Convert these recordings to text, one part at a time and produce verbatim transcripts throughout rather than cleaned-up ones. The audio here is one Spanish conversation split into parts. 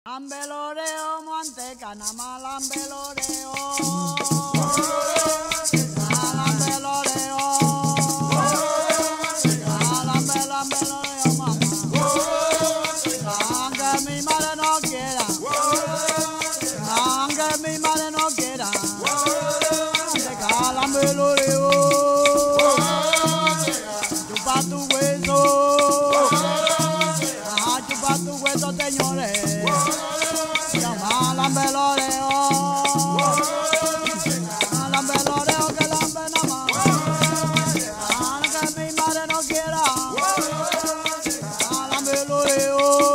Lambeloreo, manteca, nama lambeloreo. Lambeloreo. Lambeloreo, mamá. Aunque mi madre no quiera. Aunque mi madre no quiera. Manteca, lambeloreo. Chupa tu hueso. Chupa tu hueso, señores. Lambeloreo, lambeloreo que lambe nada más, que mi madre no quiera, lambeloreo,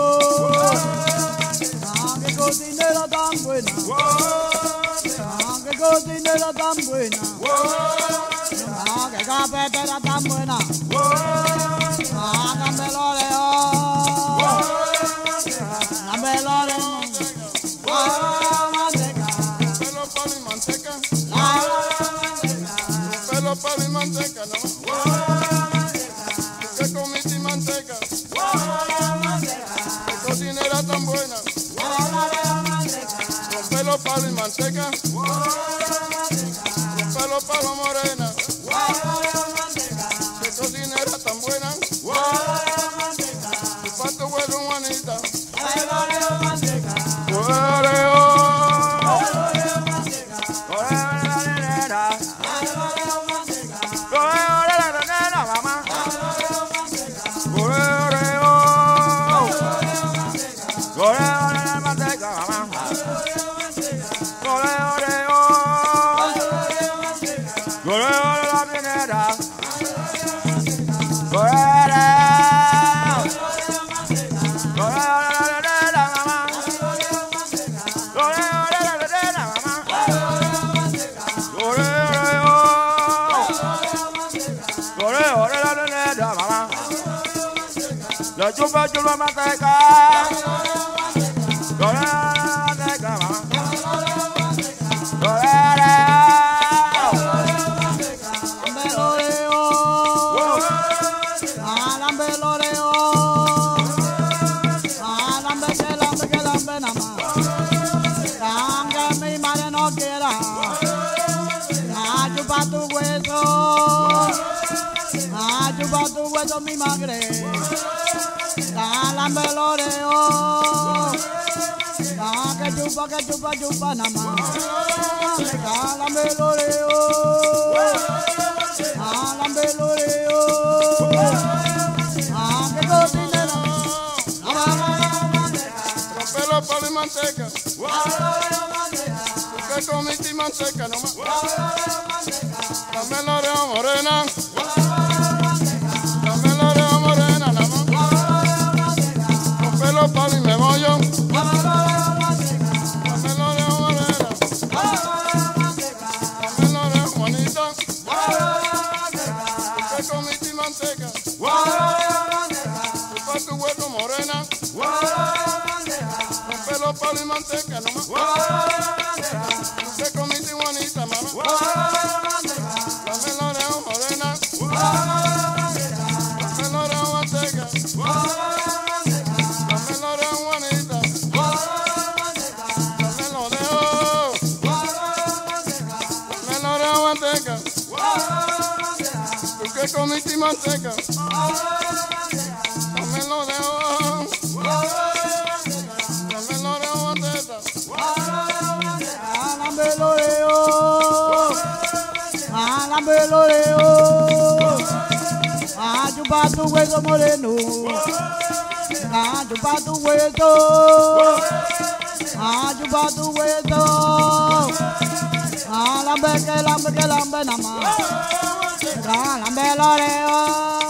que cocinera tan buena, que cocinera tan buena, que cafetera tan buena, lambeloreo, lambeloreo. Pelo palo y manteca, no. Que comiste manteca. Que cocinera tan buena. Con pelo palo y manteca. Con pelo palo morena. Que cocinera tan buena. Tu pato huele Juanita. La chupa chupa manteca, manteca, Lambeloreo, lambe que lambe que lambe nada más, aunque mi madre no quiera, chupa tu hueso, chupa tu hueso mi madre. Lambeloreo, que chupa, que chupa, chupa nada más. Lambeloreo, lambeloreo, que cocinera. Con pelo palo y manteca. Que comiste manteca nomás. Lambeloreo morena. Lambeloreo morena nada más. Pelo palo y me bollo. Lambeloreo morena. Lambeloreo Juanita. Que comiste manteca. Tu pato hueco morena. Con pelo palo y manteca nomás. Que comiste Juanita, mamá. Lambeloreo morena. Lambeloreo manteca. ¿Tú qué comiste manteca? Lambeloreo, lambeloreo manteca. Lambeloreo, lambeloreo, chupa tu hueso moreno, chupa tu hueso, chupa tu hueso, lambe que lambe que lambe nada más. Lambeloreo.